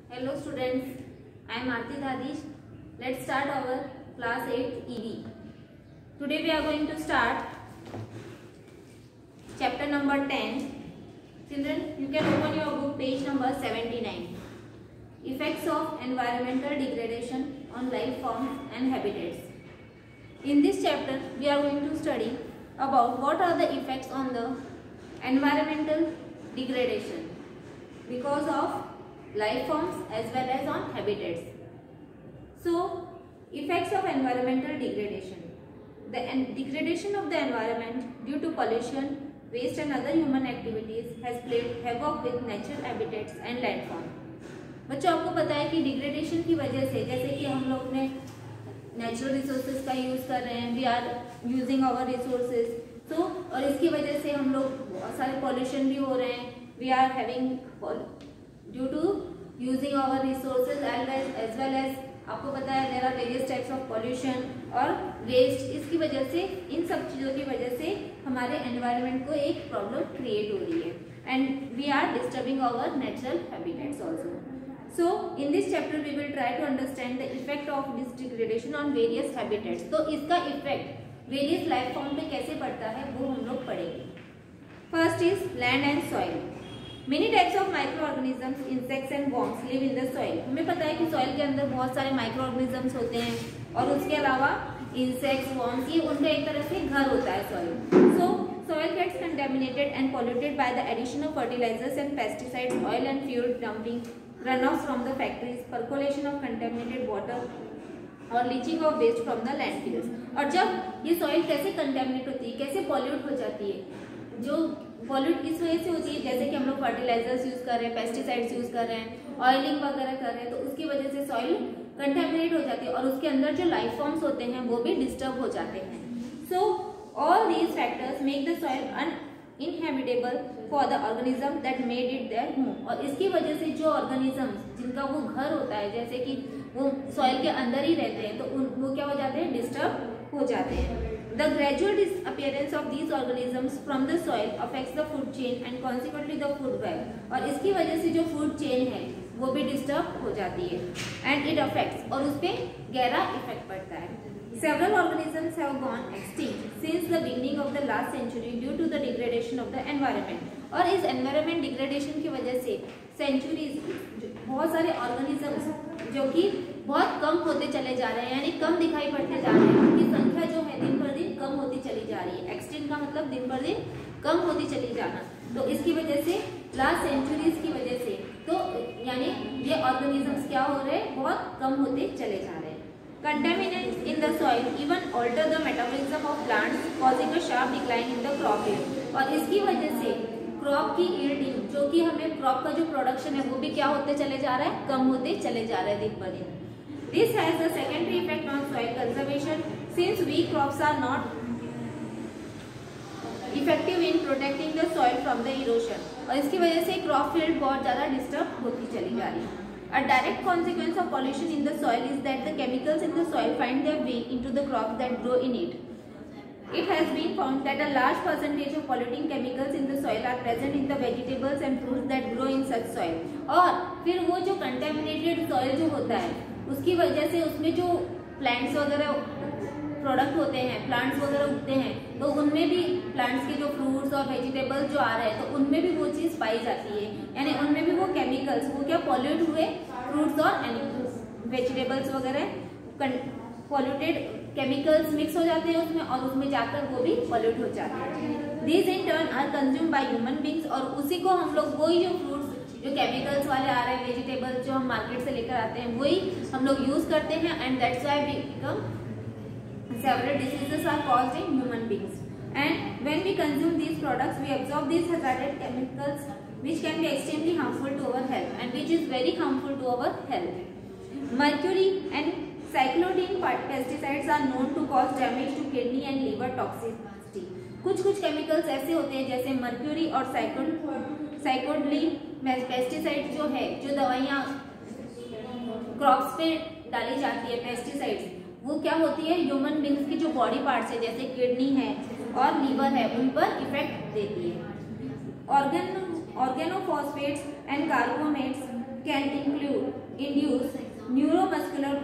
Hello students, I am Aarti Dhadish. Let's start our class 8 EV. Today we are going to start chapter number 10. Children, you can open your book page number 79. Effects of environmental degradation on life forms and habitats. In this chapter we are going to study about what are the effects on the environmental degradation because of life forms as well as on habitats. So, effects of environmental degradation. The degradation of the environment due to pollution, waste and other human activities has played havoc with natural habitats and landform. बच्चों आपको पता है कि degradation की वजह से जैसे कि हम लोग ने नेचुरल रिसोर्सेज का यूज़ कर रहे हैं, we are using our resources, तो और इसकी वजह से हम लोग बहुत सारे पॉल्यूशन भी हो रहे हैं, we are having due to using our resources as well as आपको पता है there are various types of pollution और वेस्ट। इसकी वजह से इन सब चीज़ों की वजह से हमारे एनवायरनमेंट को एक प्रॉब्लम क्रिएट हो रही है and we are disturbing our natural habitats also. So in this chapter we will try to understand the effect of this degradation on various habitats. तो इसका इफेक्ट वेरियस लाइफ फॉर्म पे कैसे पड़ता है वो हम लोग पढ़ेंगे। First is land and soil. Many types of microorganisms, insects and worms live in the soil. हमें पता है कि सॉइल के अंदर बहुत सारे माइक्रो ऑर्गेनिजम्स होते हैं और उसके अलावा इंसेक्ट्स, वॉर्म्स, ये उनका एक तरह से घर होता है soil. So soil gets contaminated and polluted by the addition of fertilizers and pesticides, oil and fuel dumping, runoffs from the factories, percolation of contaminated water और leaching of waste from the landfills. और जब ये soil कैसे contaminate होती है, कैसे pollute हो जाती है, जो पॉल्यूट इस वजह से होती है जैसे कि हम लोग फर्टिलाइजर्स यूज कर रहे हैं, पेस्टिसाइड्स यूज कर रहे हैं, ऑयलिंग वगैरह कर रहे हैं, तो उसकी वजह से सॉइल कंटेमिनेट हो जाती है और उसके अंदर जो लाइफ फॉर्म्स होते हैं वो भी डिस्टर्ब हो जाते हैं। सो all these factors make the soil uninhabitable for the organism that made it their home। और इसकी वजह से जो ऑर्गेनिजम्स जिनका वो घर होता है, जैसे कि वो सॉइल के अंदर ही रहते हैं, तो वो क्या हो जाते हैं, डिस्टर्ब हो जाते हैं। The gradual disappearance of these organisms from the soil affects the food chain and consequently the food web। और इसकी वजह से जो फूड चेन है वो भी डिस्टर्ब हो जाती है एंड इट अफेक्ट्स, और उस पर गहरा इफेक्ट पड़ता है। Several organisms have gone extinct since the beginning of the last century due to the degradation of the environment। और इस environment degradation की वजह से centuries बहुत सारे organisms जो कि बहुत कम होते चले जा रहे हैं, यानी कम दिखाई पड़ते जा रहे हैं, उनकी संख्या जो है दिन पर दिन कम होती चली जा रही है। एक्सटिंक्ट का मतलब दिन पर दिन कम होती चली जाना। तो इसकी वजह से लास्ट सेंचुरीज की वजह से तो यानी ये ऑर्गेनिजम्स क्या हो रहे हैं, बहुत कम होते चले जा रहे हैं। Contaminants in the soil even alter the metabolism of plants, causing a sharp decline in the crop yield। और इसकी वजह से क्रॉप की यील्डिंग, जो कि हमें क्रॉप का जो प्रोडक्शन है वो भी क्या होते चले जा रहा है, कम होते चले जा रहा है दिन पर दिन। This has a secondary effect on soil conservation since weak crops are not effective in protecting the soil from the erosion। और इसकी वजह से क्रॉप फील्ड बहुत ज़्यादा डिस्टर्ब होती चली जा रही है। A direct consequence of pollution in the soil is that the chemicals in the soil find their way into the crops that grow in it। It has been found that a large percentage of polluting chemicals in the soil are present in the vegetables and fruits that grow in such soil। और फिर वो जो contaminated soil जो होता है उसकी वजह से उसमें जो plants वगैरह प्रोडक्ट होते हैं, प्लांट्स वगैरह उगते हैं, तो उनमें भी प्लांट्स के जो फ्रूट्स और वेजिटेबल्स जो आ रहे हैं तो उनमें भी वो चीज़ पाई जाती है, यानी उनमें भी वो केमिकल्स वो क्या पॉल्यूट हुए, फ्रूट्स और वेजिटेबल्स वगैरह पॉल्यूटेड केमिकल्स मिक्स हो जाते हैं उसमें और उसमें जाकर वो भी पॉल्यूट हो जाते हैं। These in turn are consume by human beings. और उसी को हम लोग वही जो फ्रूट्स जो केमिकल्स वाले आ रहे हैं, वेजिटेबल्स जो हम मार्केट से लेकर आते हैं वही हम लोग यूज करते हैं and that's why we become several diseases are caused in human beings। And when we consume these products we absorb these hazardous chemicals which can be extremely harmful to our health and which is very harmful to our health। Mercury and cyclodine pesticides are known to cause damage to kidney and liver toxicity। कुछ chemicals ऐसे होते हैं जैसे mercury और साइक्लोडीन pesticide जो है, जो दवाइयाँ क्रॉप्स पे डाली जाती है पेस्टिसाइड्स, वो क्या होती है ह्यूमन बींग्स की जो बॉडी पार्ट्स है जैसे किडनी है और लीवर है उन पर इफेक्ट देती है। Organophosphates and carbonates can include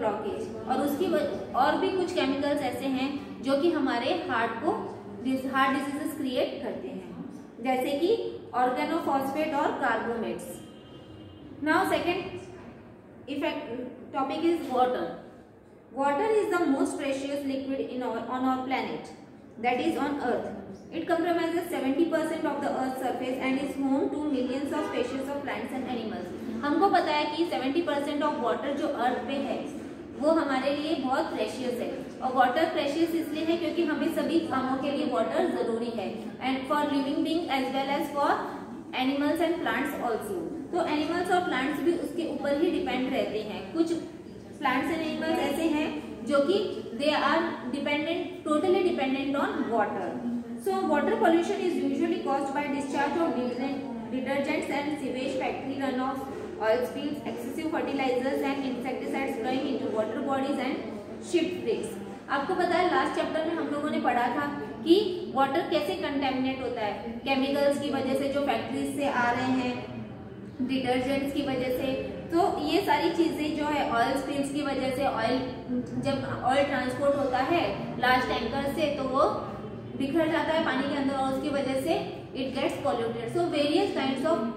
blockage. और भी कुछ केमिकल्स ऐसे हैं जो कि हमारे हार्ट डिजीजेस क्रिएट करते हैं, जैसे कि ऑर्गेनोफॉस्फेट और carbamates. Now second effect topic is water. Water is the most precious liquid on our planet, that is on Earth. It comprises 70% of the Earth's surface and is home to millions of species of plants and animals. हमको पता है कि 70% of water जो अर्थ पे है वो हमारे लिए बहुत प्रेशियस है, और वाटर प्रेशियस इसलिए है क्योंकि हमें सभी कामों के लिए वाटर जरूरी है, and for living being as well as for animals and plants also. तो एनिमल्स और प्लांट्स भी उसके ऊपर ही डिपेंड रहते हैं। कुछ प्लांट्स एंड एनिमल्स ऐसे हैं जो कि they are totally dependent on water. So water pollution is usually caused by discharge of detergents and sewage, factory run off, oil spills, excessive fertilizers and insecticides flowing into water bodies and ship breaks. आपको पता है last chapter में हम लोगों ने पढ़ा था कि वाटर कैसे कंटेमिनेट होता है, केमिकल्स की वजह से जो फैक्ट्रीज से आ रहे हैं, डिटर्जेंट्स की वजह से। तो ये सारी चीजें जो है ऑयल स्पिल्स की वजह से, जब ऑयल ट्रांसपोर्ट होता है लार्ज टैंकर से तो वो बिखर जाता है पानी के अंदर और उसकी वजह से it gets polluted. So various kinds of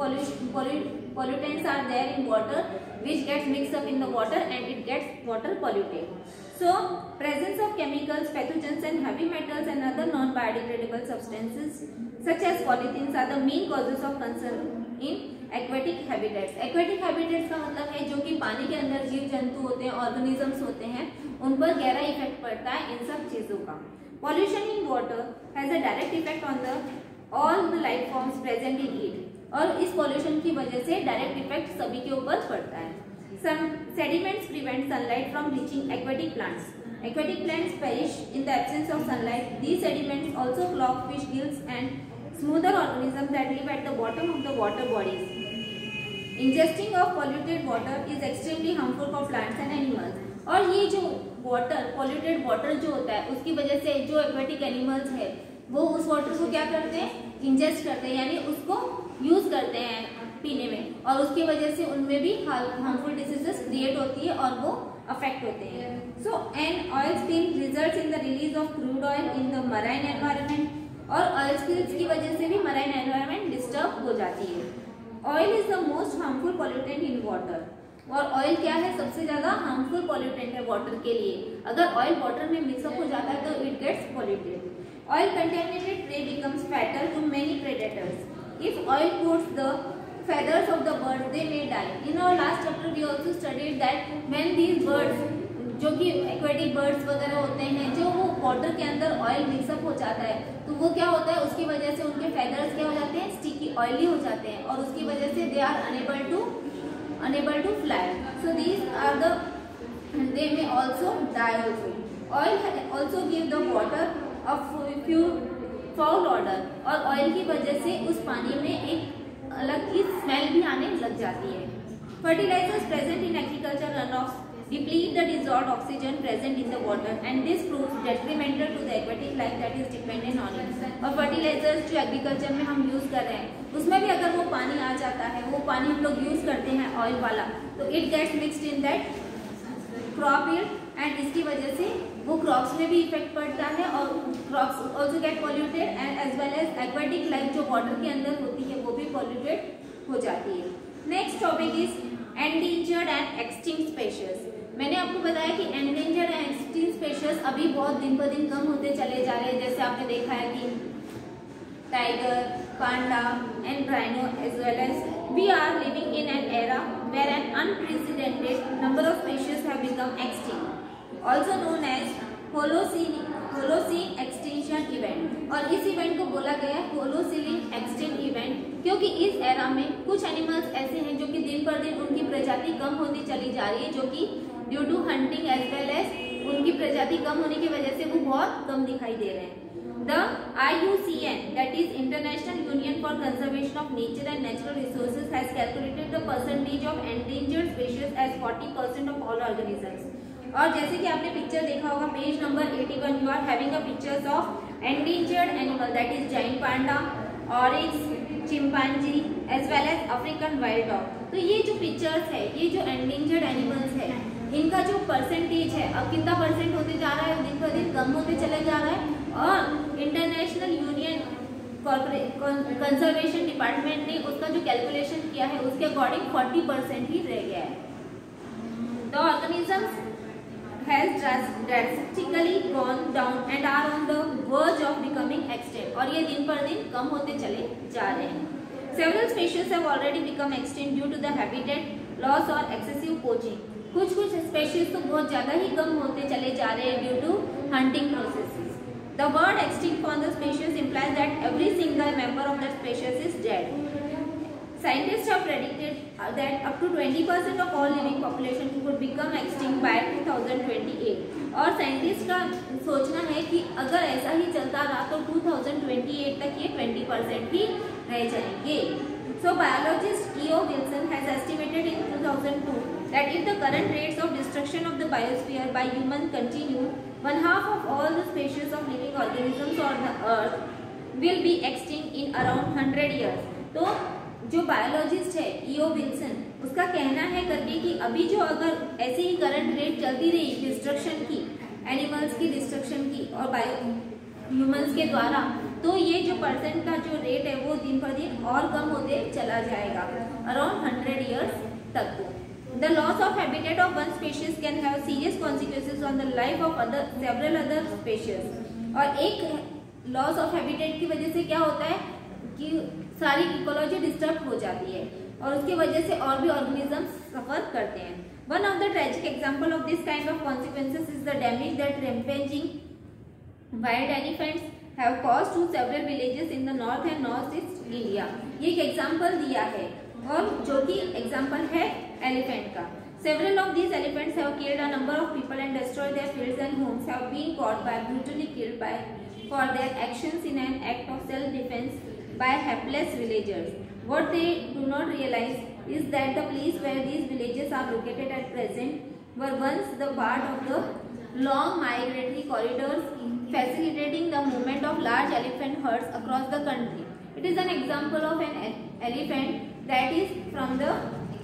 pollutants are there in water which gets mixed up in the water and it gets water polluted. So presence of chemicals, pathogens and heavy metals and other non-biodegradable substances such as polythenes are the main causes of concern in aquatic habitats. Aquatic habitats का मतलब है जो कि पानी के अंदर जीव जंतु होते हैं, ऑर्गेनिजम्स होते हैं, उन पर गहरा इफेक्ट पड़ता है इन सब चीजों का। Pollution in water has a direct effect on all the life forms present in it. और इस पॉल्यूशन की वजह से डायरेक्ट इफेक्ट सभी के ऊपर पड़ता है। Some sediments prevent sunlight from reaching aquatic plants. Aquatic plants perish in the absence of sunlight. These sediments also clog fish gills and smoother organisms that live at the bottom of the water bodies. Ingesting of polluted water is extremely harmful for plants and animals. और ये जो water, polluted water जो होता है उसकी वजह से जो aquatic animals है वो उस वाटर को क्या करते हैं, इंजेस्ट करते हैं, यानी उसको यूज करते हैं पीने में, और उसकी वजह से उनमें भी हार्मफुल डिसीजेस क्रिएट होती है और वो अफेक्ट होते हैं। So an oil spill results in the release of crude oil in the marine environment, और ऑयल स्पिल्स की वजह से भी मराइन एनवायरनमेंट डिस्टर्ब हो जाती है। Oil is the most harmful pollutant in water, और ऑयल क्या है, सबसे ज्यादा हार्मफुल पॉल्यूटेंट है वाटर के लिए। अगर ऑयल वाटर में मिक्सअप हो जाता है तो it gets polluted. Oil contaminated prey becomes fatal to many predators. If oil coats the feathers of the birds, they may die. In our last chapter, we also studied that when these birds, जो कि aquatic birds वगैरह होते हैं, जो वो water के अंदर oil mix up हो जाता है तो वो क्या होता है, उसकी वजह से उनके feathers क्या हो जाते हैं, स्टिकी, ऑयली हो जाते हैं, और उसकी वजह से they are unable to fly. So these are they may also die also. Oil also give the water foul order, और ऑयल की वजह से उस पानी में एक अलग की स्मेल भी आने लग जाती है। Fertilizers present in agriculture run off deplete the dissolved oxygen present in the water and this proves detrimental to the aquatic life that is dependent on it. और फर्टिलाइजर्स जो एग्रीकल्चर में हम यूज कर रहे हैं उसमें भी अगर वो पानी आ जाता है, वो पानी हम लोग यूज करते हैं ऑयल वाला, तो it gets mixed in that crop yield, and इसकी वजह से वो क्रॉप्स में भी इफेक्ट पड़ता है और crops also get polluted, and as well as aquatic life जो वाटर के अंदर होती है वो भी पॉल्यूटेड हो जाती है। Next topic is endangered and extinct species. मैंने आपको बताया कि एंडेंजर्ड एंड एक्सटिंक्ट स्पीशीज अभी बहुत दिन ब दिन कम होते चले जा रहे हैं। जैसे आपने देखा है कि tiger, panda and rhino as well as we are living in an era where an unprecedented number of species have become extinct, also known as Holocene extinction event। और इस इवेंट को बोला गया है Holocene extinct event क्योंकि इस era में कुछ एनिमल्स ऐसे हैं जो कि दिन पर दिन उनकी प्रजाति कम होती चली जा रही है, जो कि due to hunting as well as उनकी प्रजाति कम होने की वजह से वो बहुत कम दिखाई दे रहे हैं। The IUCN, that is International Union for Conservation of Nature and Natural Resources, has calculated the percentage of endangered species as 40% of all organisms। और जैसे कि आपने पिक्चर देखा होगा page number 81, you are having a pictures of endangered animal, that is giant panda, oryx, chimpanzee as well as African wild dog। तो ये जो pictures है, ये जो endangered animals है, इनका जो परसेंटेज है अब कितना परसेंट होते जा रहा है, दिन पर दिन कम होते चले जा रहा है। और इंटरनेशनल यूनियन कंजर्वेशन डिपार्टमेंट ने उसका जो कैलकुलेशन किया है उसके अकॉर्डिंग 40% ही रह गया है। The organisms has drastically gone down and are on the verge of becoming extinct, और ये दिन पर दिन कम होते चले जा रहे हैं। Several species have already become extinct due to the habitat loss or excessive poaching. कुछ स्पेशीज तो बहुत ज्यादा ही कम होते चले जा रहे हैं due to hunting processes. The word extinct for the species implies that every single member of that species is dead. Scientists have predicted that up to 20% of all living population could become extinct by 2028. और scientist का सोचना है कि अगर ऐसा ही चलता रहा तो 2028 तक ये 20% ही रह जाएंगे। So biologist E.O. Wilson has estimated in 2002 that if the current rates of destruction of the biosphere by humans continue, 1/2 of all the species of living organisms on the earth will be extinct in around 100 years. तो जो biologist है E.O. Wilson, उसका कहना है करके कि अभी जो अगर ऐसे ही करंट रेट चलती रही डिस्ट्रक्शन की, एनिमल्स की डिस्ट्रक्शन की और ह्यूमंस के द्वारा, तो ये जो परसेंट का जो रेट है वो दिन पर दिन और कम होते चला जाएगा अराउंड 100 ईयर्स तक को। The loss of habitat of one species can have serious consequences on the life of several other species. और एक लॉस ऑफ हैबिटेट की वजह से क्या होता है कि सारी इकोलॉजी डिस्टर्ब हो जाती है और उसकी वजह से और भी ऑर्गेनिजम्स सफर करते हैं। One of the tragic example of this kind of consequences is the damage that rampaging wild elephants have caused to several villages in the north and northeast India. ये एक एग्जाम्पल दिया है और जो कि एग्जाम्पल है एलिफेंट का। Several of these elephants have killed a number of people and destroyed their fields and homes, have been caught by brutally killed by for their actions in an act of self-defense by hapless villagers. What they do not realize is that the place where these villages are located at present were once the part of the long migratory corridors facilitating the movement of large elephant herds across the country. It is an example of an elephant that is from the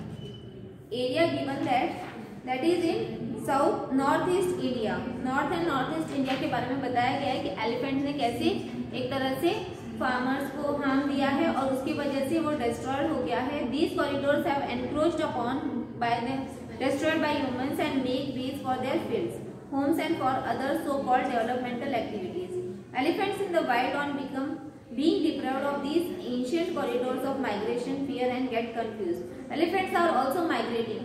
area given that is in south north east India, north and north east India के बारे में बताया गया है कि elephant ने कैसे एक तरह से फार्मर्स को हार्म दिया है और उसकी वजह से वो डिस्ट्रॉयड हो गया है। These corridors have encroached upon by the destroyed by humans and make ways for their fields, homes and for other so-called developmental activities. Elephants in the wild on become being deprived of these ancient corridors of migration, fear and get confused. Elephants are also migrating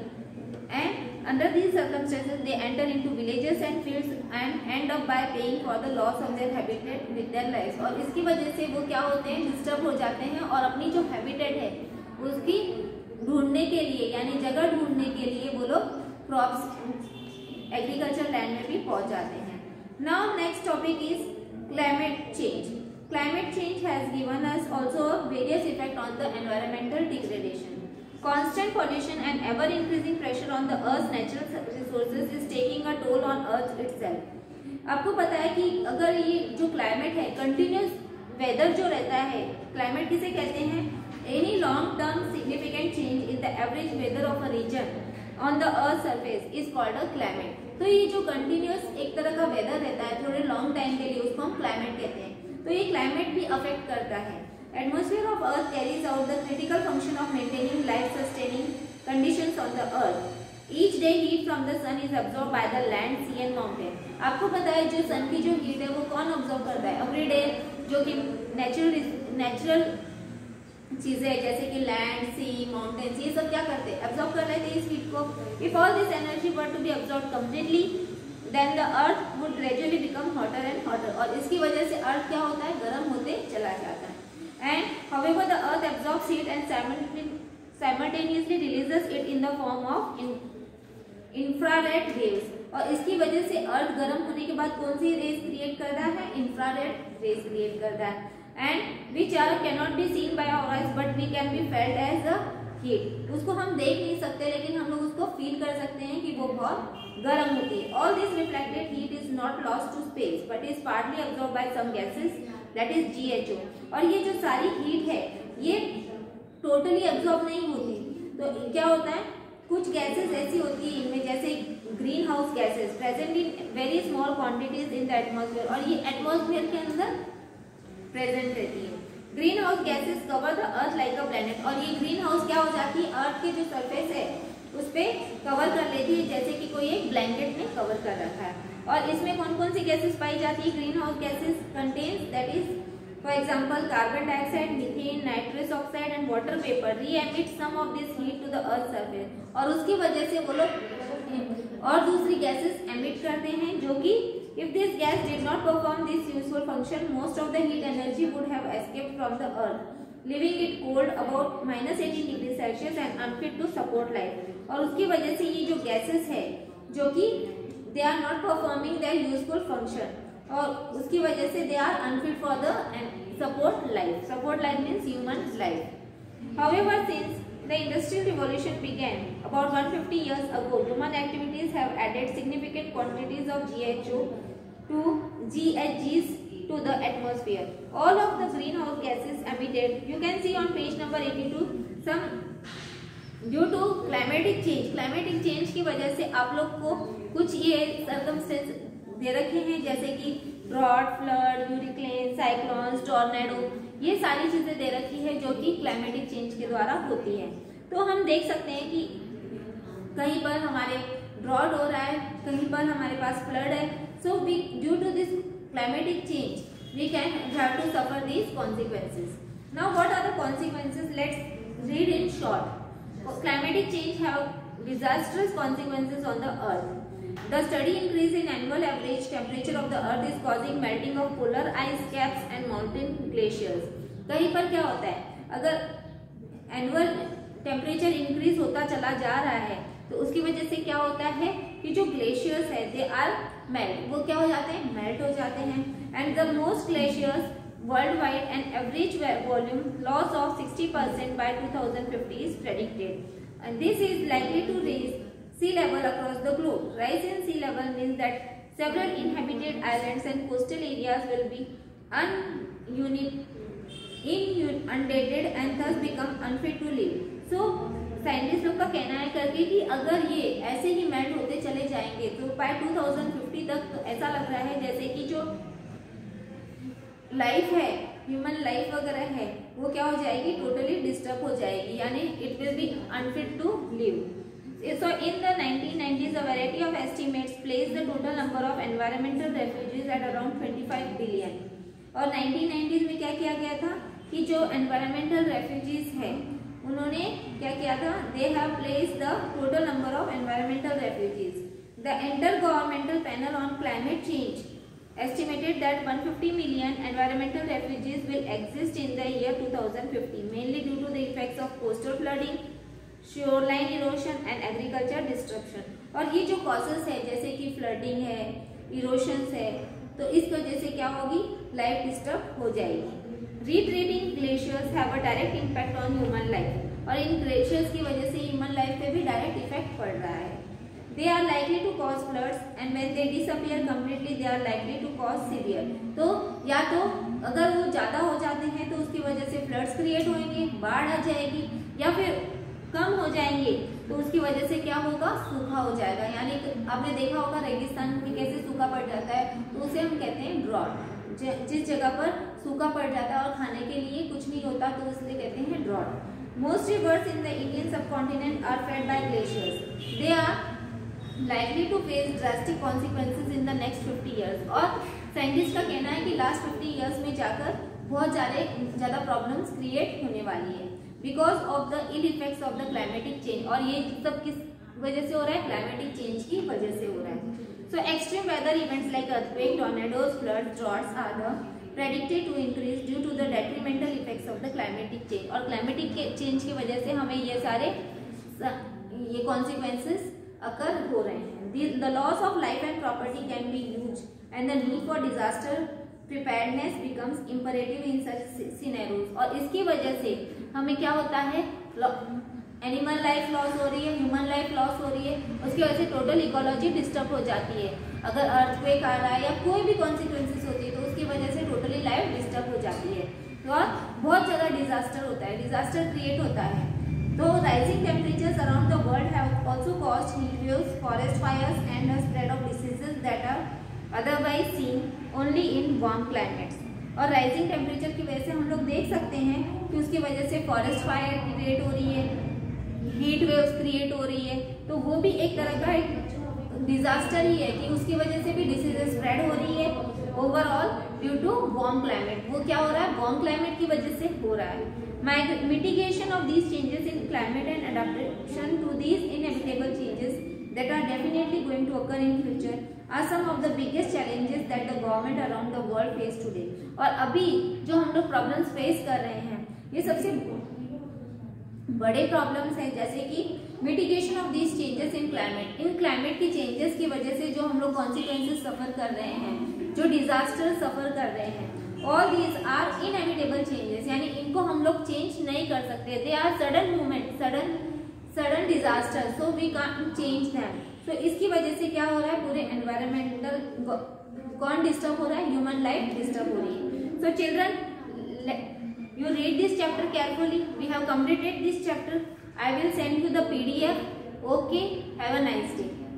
and under these circumstances they enter into villages and fields and end up by paying for the loss of their habitat with their lives. और इसकी वजह से वो क्या होते हैं, disturb हो जाते हैं और अपनी जो हैबिटेट है उसकी ढूंढने के लिए यानी जगह ढूंढने के लिए वो लोग क्रॉप्स एग्रीकल्चर लैंड में भी पहुंच जाते हैं। Now next topic is climate change. Climate change has given us also various effect on the environmental degradation. Constant pollution and ever increasing pressure on the earth natural resources is taking a toll on earth itself. आपको पता है कि अगर ये जो climate है continuous weather जो रहता है, क्लाइमेट किसे कहते हैं, any long term significant change in the average weather of a region on the earth surface is called a climate. तो ये जो कंटिन्यूस एक तरह का वेदर रहता है थोड़े लॉन्ग टाइम के लिए उसको हम क्लाइमेट कहते हैं। तो ये क्लाइमेट भी अफेक्ट करता है। Atmosphere of earth carries out the critical function of maintaining life sustaining conditions on the earth. Each day heat from the sun is absorb by the land, sea and mountain. आपको पता है जो सन की जो heat है वो कौन absorb करता है, एवरी डे जो कि नेचुरल चीजें जैसे कि लैंड, सी, माउंटेन्स, ये सब क्या करते हैं, एब्जॉर्ब कर लेते हैं इस हीट को। If all this energy were to be absorb completely then the earth would gradually become hotter and hotter. और इसकी वजह से अर्थ क्या होता है, गर्म होते चला जाता है। And however the earth absorbs heat and simultaneously releases it in the form of infrared waves. और इसकी वजह से अर्थ गर्म होने के बाद कौन सी रेज क्रिएट करता है, इंफ्रारेड रेज क्रिएट करता है। And which are cannot be seen by our eyes but we can be felt as a heat। उसको हम देख नहीं सकते लेकिन हम लोग उसको फील कर सकते हैं कि वो बहुत गर्म होती है। All this reflected heat is not lost to space but is partly absorbed by some gases that is GHO। और ये जो सारी हीट है ये टोटली एब्जॉर्ब नहीं होती। तो क्या होता है, कुछ गैसेस ऐसी होती है इनमें जैसे present in very small quantities in the atmosphere, और ये एटमॉस्फेयर के अंदर प्रेजेंट रहती है। Green house gases cover the earth like a planet, और ये ग्रीन हाउस क्या हो जाती है, अर्थ के जो सरफेस है उस पे कवर कर लेती है, जैसे कि कोई एक ब्लैंकेट में कवर कर रखा है। और इसमें कौन कौन सी गैसेस पाई जाती है, green house gases contains that is for example carbon dioxide, methane, nitrous oxide and water vapour re emit some of this heat to the earth surface, और उसकी वजह से वो लोग और दूसरी गैसेस एमिट करते हैं, जो कि if this gas did not perform this useful function, most of the heat energy would have escaped from the earth, leaving it cold about -18 degree Celsius and unfit to support life। और उसकी वजह से ये जो gases है जो कि they are not performing their useful function, और उसकी वजह से दे आर unfit for the support life। support life means human life। However, since the industrial revolution began about 150 years ago, human activities have added significant quantities of GHGs to the atmosphere. All of the greenhouse gases emitted, you can see on page number 82, some due to climatic change। climatic change की वजह से आप लोग को कुछ ये circumstances दे रखे हैं, जैसे कि drought, flood, hurricane, cyclones, tornado, ये सारी चीजें दे रखी है जो कि क्लाइमेटिक चेंज के द्वारा होती है। तो हम देख सकते हैं कि कहीं पर हमारे ड्रॉट हो रहा है, कहीं पर हमारे पास फ्लड है। So we due to this climatic change we can have to suffer these consequences. Now what are the consequences, let's read in short. Climatic change have disasters consequences on the earth. The steady increase in annual average temperature of the earth is causing melting of polar ice caps and mountain glaciers। कहीं पर क्या होता है, अगर annual temperature increase होता चला जा रहा है तो उसकी वजह से क्या होता है कि जो ग्लेशियर्स है दे आर मेल्ट, वो क्या हो जाते हैं, मेल्ट हो जाते हैं। And the most glaciers worldwide and average volume loss of 60% by 2050 is predicted, and this is likely to raise sea level across the globe। Rise in sea level means that several inhabited islands and coastal areas will be inundated and thus become unfit to live। So scientist लोग का कहना है करके कि अगर ये ऐसे ही melt होते चले जाएंगे तो by 2050 तक तो ऐसा लग रहा है जैसे कि जो लाइफ है, ह्यूमन लाइफ वगैरह है, वो क्या हो जाएगी, टोटली डिस्टर्ब हो जाएगी, यानी it will be unfit to live. So in the 1990s, a variety of estimates placed the total number of environmental refugees at around 25 billion। और 1990s में क्या किया गया था कि जो environmental refugees है उन्होंने क्या किया था, they have placed the total number of environmental refugees। The Intergovernmental Panel on Climate Change estimated that 150 million environmental refugees will exist in the year 2050, mainly due to the effects of coastal flooding, shoreline erosion and agriculture destruction. और ये जो causes है जैसे कि flooding है, इरोशंस है, तो इस वजह से क्या होगी, लाइफ डिस्टर्ब हो जाएगी। Retreating glaciers have a direct impact on human life, और इन ग्लेशियर्स की वजह से ह्यूमन लाइफ पे भी डायरेक्ट इफेक्ट पड़ रहा है। They are likely to cause floods and when they disappear completely they are likely to cause severe. तो या तो अगर वो ज्यादा हो जाते हैं तो उसकी वजह से फ्लड्स क्रिएट होंगे, बाढ़ आ जाएगी, या फिर कम हो जाएंगे तो उसकी वजह से क्या होगा, सूखा हो जाएगा। यानी आपने देखा होगा रेगिस्तान में कैसे सूखा पड़ जाता है, तो उसे हम कहते हैं ड्रॉट। जिस जगह पर सूखा पड़ जाता है और खाने के लिए कुछ नहीं होता तो इसलिए कहते हैं drought. Most rivers in the Indian subcontinent are fed by glaciers. They are likely to face drastic consequences in the next 50 years. और साइंटिस्ट का कहना है कि लास्ट 50 ईयर्स में जाकर बहुत ज़्यादा प्रॉब्लम्स क्रिएट होने वाली है because of the ill effects of the climatic change. और ये सब किस वजह से हो रहा है, क्लाइमेटिक चेंज की वजह से हो रहा है। So extreme weather events like earthquake, tornadoes, floods, droughts are the predicted to increase due to the detrimental effects of the climatic change. और क्लाइमेटिक चेंज की वजह से हमें ये सारे ये कॉन्सिक्वेंसेस अकर हो रहे हैं। The loss of life and property can be huge and the need for disaster preparedness becomes imperative in such scenarios. और इसकी वजह से हमें क्या होता है, एनिमल लाइफ लॉस हो रही है, ह्यूमन लाइफ लॉस हो रही है, उसकी वजह से टोटल इकोलॉजी डिस्टर्ब हो जाती है। अगर अर्थक्वेक आ रहा है या कोई भी कॉन्सिक्वेंसेस होती है तो उसकी वजह से टोटली लाइफ डिस्टर्ब हो जाती है, और बहुत ज़्यादा डिजास्टर होता है, डिजास्टर क्रिएट होता है। तो rising temperatures around the world have also caused heat waves, forest fires and the spread of disease that are otherwise seen only in warm climates. और राइजिंग टेम्परेचर की वजह से हम लोग देख सकते हैं कि उसकी वजह से फॉरेस्ट फायर क्रिएट हो रही है, हीट वेव्स क्रिएट हो रही है, तो वो भी एक तरह का एक डिजास्टर ही है कि उसकी वजह से भी डिसीजेस स्प्रेड हो रही है overall due to warm climate. वो क्या हो रहा है, वार्म क्लाइमेट की वजह से हो रहा है। Mitigation of these changes in climate and adaptation to these inevitable changes that are definitely going to occur in future are some of the biggest challenges that the government around the world face today। और अभी जो हम लोग problems face कर रहे हैं ये सबसे बड़े प्रॉब्लम्स हैं, जैसे कि mitigation of these changes in climate. इन क्लाइमेट की चेंजेस की वजह से जो हम लोग कॉन्सिक्वेंसेस सफर कर रहे हैं, जो डिजास्टर सफर कर रहे हैं, all these are inevitable changes, यानी इनको हम लोग चेंज नहीं कर सकते। They are sudden movement, sudden disaster, so we can't change them. तो इसकी वजह से क्या हो रहा है, पूरे एनवायरमेंटल कौन डिस्टर्ब हो रहा है, ह्यूमन लाइफ डिस्टर्ब हो रही है। So children, you read this chapter carefully. We have completed this chapter. I will send you the PDF. Okay, have a nice day.